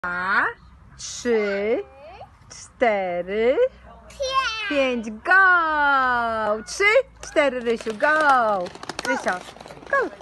2, 3, 4, 5. Go! 3, 4, Rysiu, go! Rysio, go!